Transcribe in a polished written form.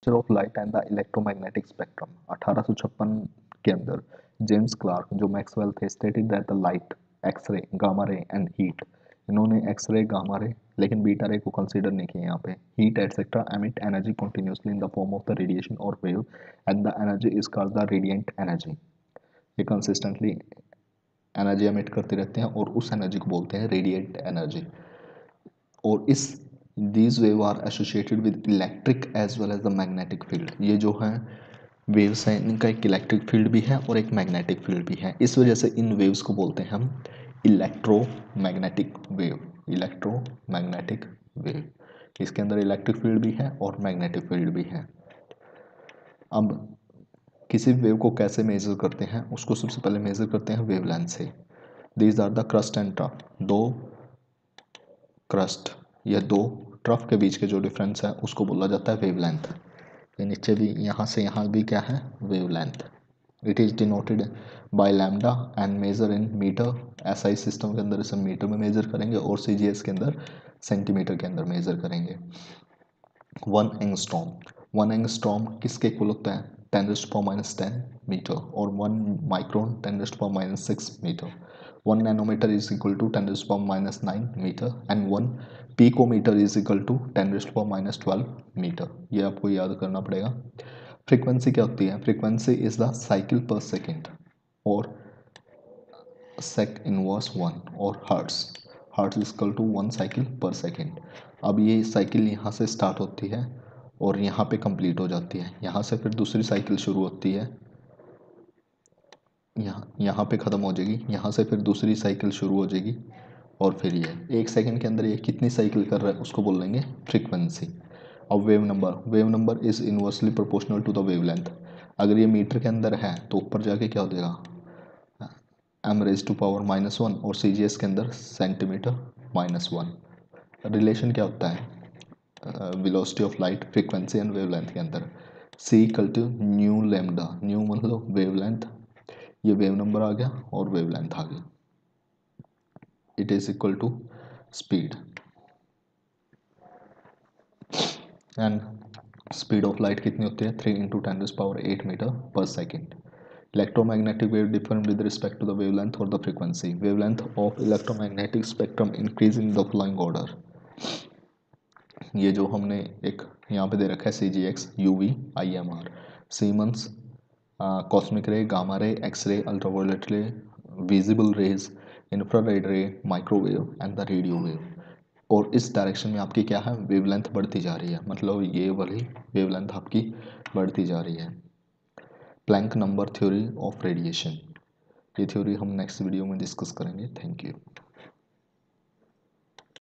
Of light and the electromagnetic spectrum 1856 के अंदर James Clerk जो मैक्सवेल थे stated that the light X-ray gamma ray and heat, इन्होंने X-ray gamma ray लेकिन beta रे को कंसीडर नहीं किया यहाँ पे, heat etcetera emit energy continuously in the form of the radiation और wave and the energy is called the radiant energy. ये कंसिस्टेंटली एनर्जी एमिट करते रहते हैं और उस एनर्जी को बोलते हैं रेडिएंट एनर्जी। और इस these wave are associated with electric as well as the magnetic field. ये जो है वेव्स हैं इनका एक इलेक्ट्रिक फील्ड भी है और एक मैग्नेटिक फील्ड भी है, इस वजह से इन वेव्स को बोलते हैं हम इलेक्ट्रोमैग्नेटिक वेव। इलेक्ट्रोमैग्नेटिक वेव, इसके अंदर इलेक्ट्रिक फील्ड भी है और मैग्नेटिक फील्ड भी है। अब किसी वेव को कैसे मेजर करते हैं, उसको सबसे पहले मेजर करते हैं वेवलेंथ से। These are the crest and trough, दो क्रस्ट या दो ट्रफ के बीच के जो डिफरेंस है उसको बोला जाता है वेवलेंथ। ये नीचे भी यहाँ से यहाँ भी क्या है, wavelength. It is denoted by lambda and measure in metre. SI system के अंदर इसे मीटर में मेजर करेंगे और सीजीएस के अंदर सेंटीमीटर के अंदर मेजर करेंगे। 1 एंगस्ट्रॉम किसके इक्वल होता है, 10⁻⁻10 मीटर, और 1 micron 10⁻⁻6 metre. 1 nanometre is equal to 10⁻⁹ metre and 1 picometre is equal to 10⁻12 metre. ये आपको याद करना पड़ेगा। फ्रीक्वेंसी क्या होती है, frequency is the cycle per second और सेक इनवर्स 1 और hertz is equal to 1 cycle per second. अब ये साइकिल यहाँ से स्टार्ट होती है और यहाँ पे कंप्लीट हो जाती है, यहाँ से फिर दूसरी साइकिल शुरू होती है, यहाँ पे ख़त्म हो जाएगी, यहाँ से फिर दूसरी साइकिल शुरू हो जाएगी और फिर ये 1 सेकेंड के अंदर ये कितनी साइकिल कर रहा है उसको बोल देंगे फ्रीक्वेंसी। अब wave number is inversely proportional to the wavelength. अगर ये मीटर के अंदर है तो ऊपर जाके क्या हो जाएगा, m⁻⁻1 और CGS के अंदर cm⁻⁻1। रिलेशन क्या होता है, velocity of light frequency and wavelength के अंदर, C equal to nu lambda, nu मतलब वेवलेंथ, ये वेव नंबर आ गया और वेवलेंथ आ गई। It is equal to speed, and speed of light कितनी होती है, 3 × 10⁸ metre per second. Electromagnetic wave differ with respect to the wavelength or the frequency. Wavelength of electromagnetic spectrum increase in the following order. ये जो हमने एक यहाँ पे दे रखा है CGX, UV, IMR, सीमंस, cosmic ray, gamma ray, X-ray, ultraviolet ray, visible rays, infrared ray, microwave and the radio wave. और इस डायरेक्शन में आपकी क्या है, वेवलेंथ बढ़ती जा रही है, मतलब ये वाली वेवलेंथ आपकी बढ़ती जा रही है। Planck number theory of radiation, ये थ्योरी हम नेक्स्ट वीडियो में डिस्कस करेंगे। Thank you.